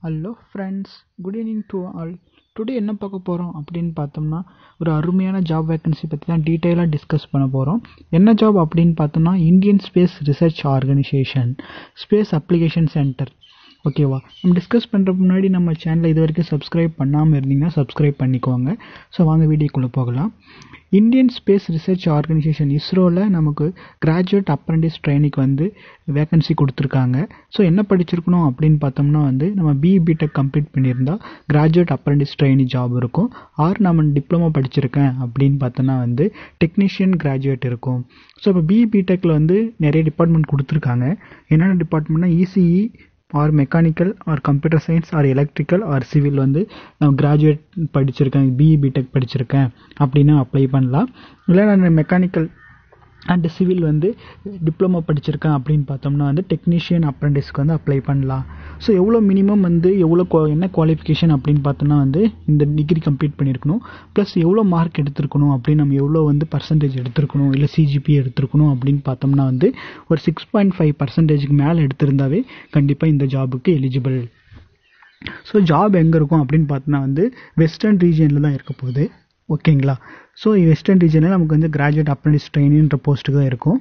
Hello friends, good evening to all. Today என்ன பார்க்க போகிறோம் அப்படின்னு பார்த்தோம்னா, ஒரு அருமையான ஜாப் வேக்கன்சி பற்றி தான் டீட்டெயிலாக டிஸ்கஸ் பண்ண போகிறோம். என்ன ஜாப் அப்படின்னு பார்த்தோம்னா, Indian space research organisation space application centre. ஓகேவா? நம்ம டிஸ்கஸ் பண்ணுறதுக்கு முன்னாடி நம்ம சேனலை இது வரைக்கும் சப்ஸ்கிரைப் பண்ணாமல் இருந்தீங்கன்னா சப்ஸ்கிரைப் பண்ணிக்கோங்க. ஸோ வாங்க வீடியோக்குள்ளே போகலாம். இந்தியன் ஸ்பேஸ் ரிசர்ச் ஆர்கனைசேஷன் இஸ்ரோவில் நமக்கு கிராஜுவேட் அப்ரெண்டிஸ் ட்ரைனிக்கு வந்து வேக்கன்சி கொடுத்துருக்காங்க. ஸோ என்ன படிச்சிருக்கணும் அப்படின்னு பார்த்தோம்னா நம்ம பிடெக் கம்ப்ளீட் பண்ணியிருந்தால் கிராஜுவேட் அப்ரெண்டிஸ் ட்ரைனி ஜாப் இருக்கும். ஆர் நம்ம டிப்ளமோ படிச்சிருக்கேன் அப்படின்னு பார்த்தோன்னா டெக்னீஷியன் கிராஜுவேட் இருக்கும். ஸோ இப்போ பிடெக்கில் நிறைய டிபார்ட்மெண்ட் கொடுத்துருக்காங்க. என்னென்ன டிபார்ட்மெண்ட்னா ECE or mechanical or computer science or electrical or civil நான் கிராஜுவேட் படிச்சிருக்கேன், பிடெக் படிச்சிருக்கேன் அப்படின்னா அப்ளை பண்ணலாம். இல்லை நான் மெக்கானிக்கல் அண்ட் சிவில் டிப்ளமோ படிச்சிருக்கேன் அப்படின்னு பார்த்தோம்னா டெக்னீஷியன் அப்ரெண்டிஸ்க்கு அப்ளை பண்ணலாம். ஸோ எவ்வளோ மினிமம் எவ்வளோ என்ன குவாலிஃபிகேஷன் அப்படின்னு பார்த்தோம்னா இந்த டிகிரி கம்ப்ளீட் பண்ணியிருக்கணும், ப்ளஸ் எவ்வளோ மார்க் எடுத்துருக்கணும் அப்படின்னு நம்ம எவ்வளோ பர்சன்டேஜ் எடுத்துருக்கணும், இல்லை சிஜிபி எடுத்துருக்கணும் அப்படின்னு பார்த்தோம்னா ஒரு 6.5% மேலே எடுத்திருந்தாவே கண்டிப்பாக இந்த ஜாபுக்கு எலிஜிபிள். ஸோ ஜாப் எங்கே இருக்கும் அப்படின்னு பார்த்தோன்னா வெஸ்டர்ன் ரீஜியனில் தான் இருக்க போகுது. ஓகேங்களா? ஸோ வெஸ்டர்ன் ரீஜனில் நமக்கு கிராஜுவேட் அப்ரெண்டிஸ் ட்ரைனின்ற போஸ்ட்டுக்கு தான் இருக்கும்.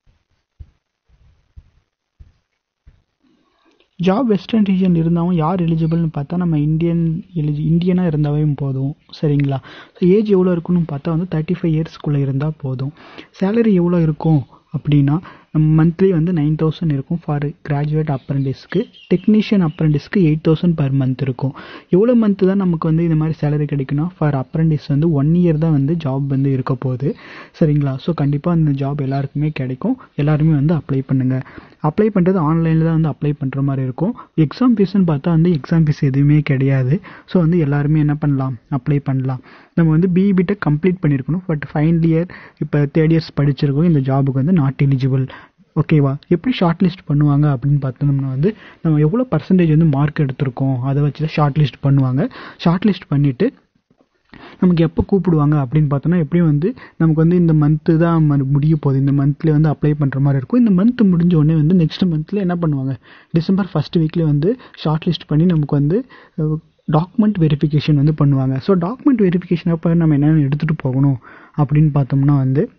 ஜாப் வெஸ்டர்ன் ரீஜன் இருந்தாலும் யார் எலிஜிபிள்னு பார்த்தா நம்ம இந்தியனாக இருந்தாவே போதும். சரிங்களா? ஸோ ஏஜ் எவ்வளோ இருக்குன்னு பார்த்தா 35 இயர்ஸ்க்குள்ளே இருந்தால் போதும். சேலரி எவ்வளோ இருக்கும் அப்படின்னா நம்ம மந்த்லி 9,000 இருக்கும் ஃபார் கிராஜுவேட் அப்ரெண்டிஸ்க்கு. டெக்னீஷியன் அப்ரெண்டிஸ்க்கு 8,000 பர் மந்த் இருக்கும். எவ்வளோ மந்த்து தான் நமக்கு இந்த மாதிரி சேலரி கிடைக்குன்னா ஃபார் அப்ரெண்டிஸ் 1 இயர் தான் ஜாப் இருக்க போகுது. சரிங்களா? ஸோ கண்டிப்பாக அந்த ஜாப் எல்லாருக்குமே கிடைக்கும். எல்லாருமே அப்ளை பண்ணுங்கள். அப்ளை பண்ணுறது ஆன்லைனில் தான் அப்ளை பண்ணுற மாதிரி இருக்கும். எக்ஸாம் ஃபீஸ்ன்னு பார்த்தா எக்ஸாம் ஃபீஸ் எதுவுமே கிடையாது. ஸோ எல்லாருமே என்ன பண்ணலாம், அப்ளை பண்ணலாம். நம்ம பிடெக் கம்ப்ளீட் பண்ணியிருக்கணும், பட் ஃபைனல் இயர் இப்போ 3rd இயர்ஸ் படிச்சிருக்கோம். இந்த ஜாபுக்கு நாட் எலிஜிபிள். ஓகேவா? எப்படி ஷார்ட் லிஸ்ட் பண்ணுவாங்க அப்படின்னு பார்த்தோம்னா நம்ம எவ்வளோ பர்சன்டேஜ் மார்க் எடுத்திருக்கோம் அதை வச்சு தான் ஷார்ட் லிஸ்ட் பண்ணுவாங்க. ஷார்ட் லிஸ்ட் பண்ணிவிட்டு நமக்கு எப்போ கூப்பிடுவாங்க அப்படின்னு பார்த்தோன்னா எப்படியும் நமக்கு இந்த மந்த்து தான் முடிய போகுது. இந்த மந்த்லேயே அப்ளை பண்ணுற மாதிரி இருக்கும். இந்த மந்த் முடிஞ்ச உடனே நெக்ஸ்ட் மந்த்தில் என்ன பண்ணுவாங்க, டிசம்பர் 1st வீக்லேயே ஷார்ட் லிஸ்ட் பண்ணி நமக்கு டாக்குமெண்ட் வெரிஃபிகேஷன் பண்ணுவாங்க. ஸோ டாக்குமெண்ட் வெரிஃபிகேஷன் அப்போ நம்ம என்னென்ன எடுத்துகிட்டு போகணும் அப்படின்னு பார்த்தோம்னா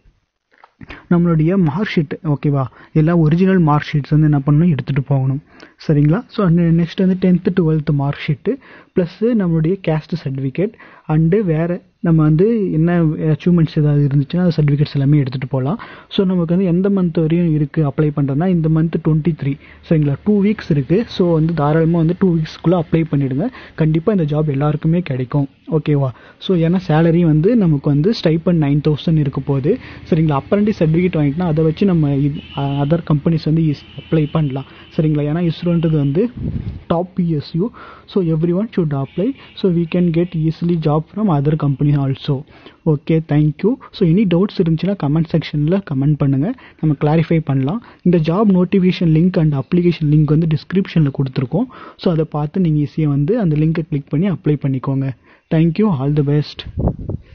நம்மளுடைய மார்க் ஷீட். ஓகேவா? எல்லா ஒரிஜினல் மார்க் ஷீட்ஸ் என்ன பண்ணணும், எடுத்துகிட்டு போகணும். சரிங்களா? So next 10th 12th mark sheet plus நம்மளுடைய கேஸ்ட் சர்டிஃபிகேட் அண்டு வேறு நம்ம என்ன அச்சீவ்மெண்ட்ஸ் ஏதாவது இருந்துச்சுன்னா அந்த சர்டிஃபிகேட்ஸ் எல்லாமே எடுத்துகிட்டு போகலாம். ஸோ நமக்கு எந்த மந்த் வரையும் இருக்குது அப்ளை பண்ணுறதுனா இந்த மந்த் 23. சரிங்களா? 2 வீக்ஸ் இருக்குது. ஸோ தாராளமாக 2 வீக்ஸ்க்குள்ளே அப்ளை பண்ணிவிடுங்க. கண்டிப்பாக இந்த ஜாப் எல்லாருக்குமே கிடைக்கும். ஓகேவா? ஸோ ஏன்னா சேலரி நமக்கு ஸ்டைப்பண்ட் 9,000 இருக்க போகுது. சரிங்களா? அப்ரெண்டிஸ் சர்டிஃபிகேட் வாங்கிட்டோம்னா அதை வச்சு நம்ம அதர் கம்பெனிஸ் அப்ளை பண்ணலாம். சரிங்களா? ஏன்னா இஸ்ரோன்றது top PSU. So every one should apply. So we can get easily job from other company also. Okay, thank you. So any doubts இருந்துச்சுன்னா கமெண்ட் செக்ஷனில் கமெண்ட் பண்ணுங்கள், நம்ம கிளாரிஃபை பண்ணலாம். இந்த job notification link and application link டிஸ்கிரிப்ஷனில் கொடுத்துருக்கோம். So அதை பார்த்து நீங்கள் ஈஸியாக அந்த லிங்கை கிளிக் பண்ணி அப்ளை பண்ணிக்கோங்க. தேங்க்யூ. All the best.